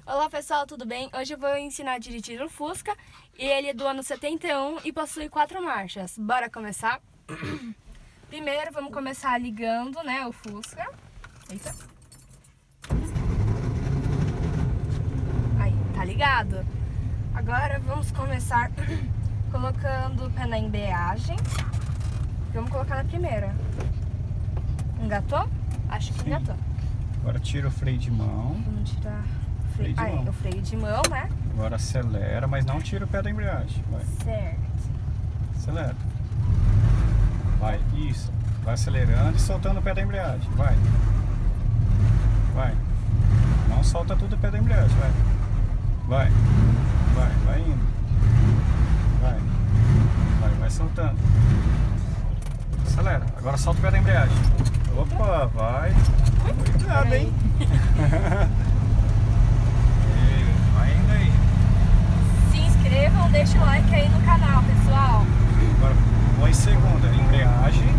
Olá pessoal, tudo bem? Hoje eu vou ensinar a dirigir um Fusca e ele é do ano 71 e possui 4 marchas. Bora começar? Primeiro vamos começar ligando, né, o Fusca. Eita. Aí, tá ligado? Agora vamos começar colocando o pé na embreagem. Vamos colocar na primeira. Engatou? Acho que engatou. Agora tira o freio de mão. Vamos tirar o freio de mão, né? Agora acelera, mas não tira o pé da embreagem. Vai. Certo. Acelera. Vai, isso. Vai acelerando e soltando o pé da embreagem. Vai. Vai. Não solta tudo o pé da embreagem. Vai. Vai. Vai, vai indo. Vai. Vai, vai soltando. Acelera. Agora solta o pé da embreagem. Opa, vai. Cuidado, hein? Vai indo aí. Se inscrevam, deixa o like aí no canal, pessoal. Agora põe segunda, embreagem.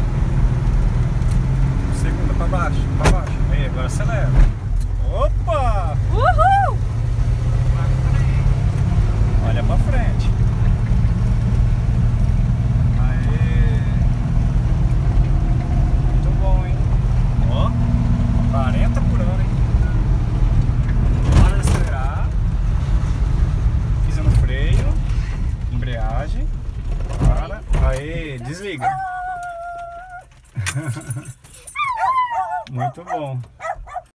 Segunda pra baixo, pra baixo. Aí, agora acelera. Opa! Uhul! Olha pra frente. Aê! Muito bom, hein? Ó, 40 por hora, hein? Hora de acelerar. Pisa no freio. Embreagem. Para. Aê, desliga. Muito bom.